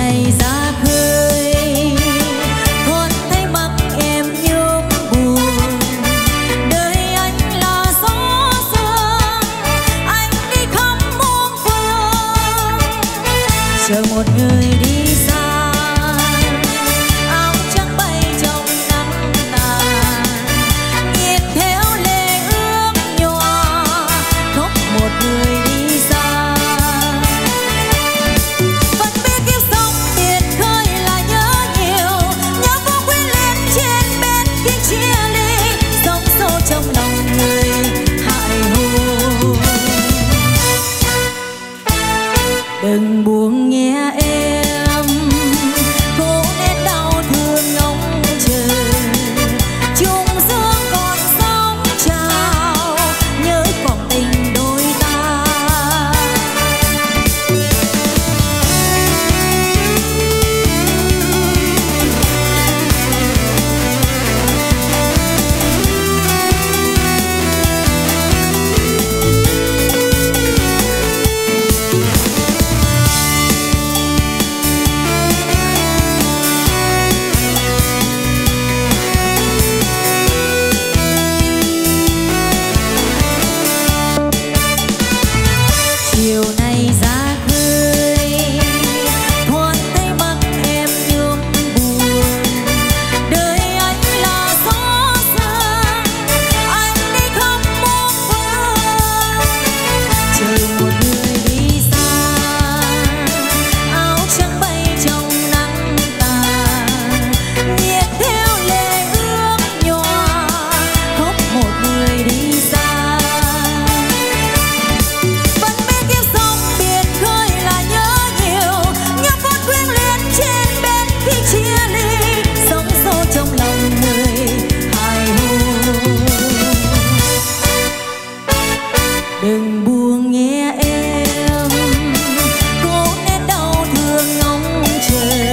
này ra khơi thoáng thấy mắt em nhung buồn. Đời anh là gió sương, anh đi khắp muôn phương, chờ một người đi xa. Áo trắng bay trong nắng tàn, nhìn theo lệ ướt nhòa, khóc một người đi xa. Vẫn biết kiếp sống tiền khơi là nhớ nhiều, nhớ vô quyến luyến trên bên kia chia ly, sống sâu trong lòng người hại hồ. Đừng buồn nghe em, khổ nên đau thương ngóng chờ, chung dương còn sóng trào, nhớ còn tình đôi ta. Chiều nay ra khơi thoáng thấy mắt em nhung buồn. Đời anh là gió sương, anh đi khắp muôn phương, chờ một người đi xa. Áo trắng bay trong nắng tàn, nhìn theo lệ ướt nhòa, khóc một người đi xa. Vẫn biết kiếp sống biển khơi là nhớ nhiều, nhớ phút quyến luyến trên bên khi chia ly, sống sâu trong lòng người hài hồ. Đừng buồn nghe em, cố nén đau thương ngóng chờ,